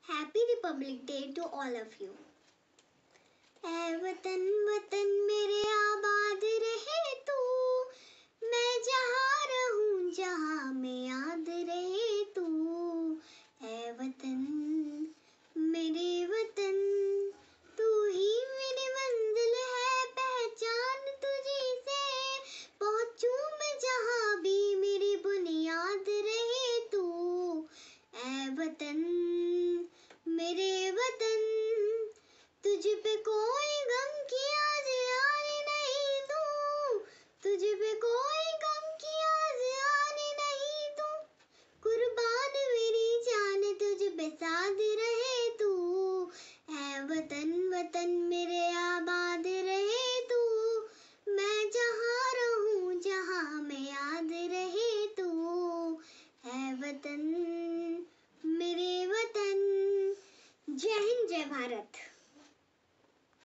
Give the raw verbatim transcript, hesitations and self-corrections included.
Happy Republic Day to all of you. ऐ वतन वतन मेरे आबाद रहे तू, मैं जहाँ रहूं जहाँ में याद रहे तू। ऐ वतन मेरे वतन, तू ही मेरी मंजिल है, पहचान तुझी से पहुँचूं मैं जहाँ भी, मेरी बुनियाद रहे तू। ऐ वतन मेरे वतन, तुझ पे कोई गम की आज आने नहीं दूं, तुझ पे कोई गम की आज आने नहीं दूं। कुर्बान मेरी जान तुझ पे साथ रहे तू। ऐ वतन वतन मेरे आबाद रहे तू, मैं जहाँ रहूं जहाँ में याद रहे तू। ऐ वतन मेरे वतन। जय हिंद, जय भारत।